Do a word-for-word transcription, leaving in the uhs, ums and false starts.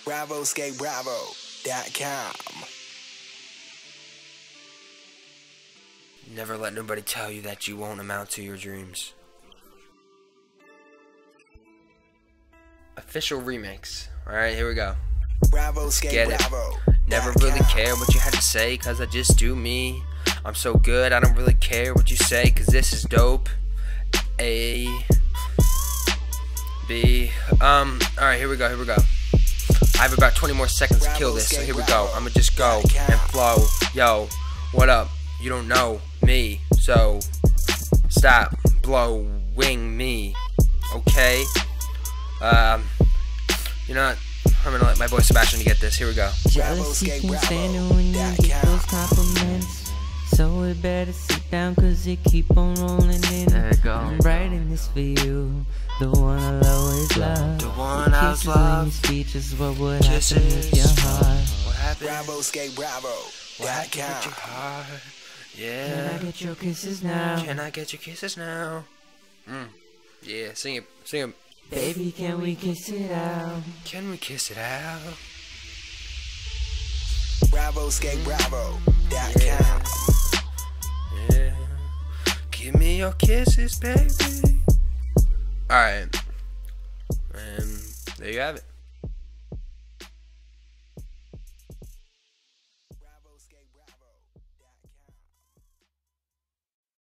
Bravo Skate Bravo dot com. Never let nobody tell you that you won't amount to your dreams. Official remix. Alright, here we go. Bravo Skate Get it. Bravo. Never really care what you had to say, cause I just do me. I'm so good, I don't really care what you say, cause this is dope. A B Um, alright, here we go, here we go. I have about twenty more seconds to kill this, so here we go. I'ma just go and flow. Yo, what up? You don't know me, so stop blowing me, okay? Um, you know what? I'm gonna let my boy Sebastian get this. Here we go. Jealousy can stand it when you get those compliments. So it better sit down cause it keep on rolling in. There you go. I'm writing this for you, the one I'll always love. The one I Kisses love. when you speeches, what would Kisses. happen with your heart? What happened? Bravo Skate Bravo What dot happened with your com. heart? Can Yeah. I get your kisses now? Can I get your kisses now? Mm. Yeah, sing it. Sing it. Baby, can we kiss it out? Can we kiss it out? Bravo Skate Bravo dot Yeah. com. Yeah. Give me your kisses, baby. Alright. And there you have it.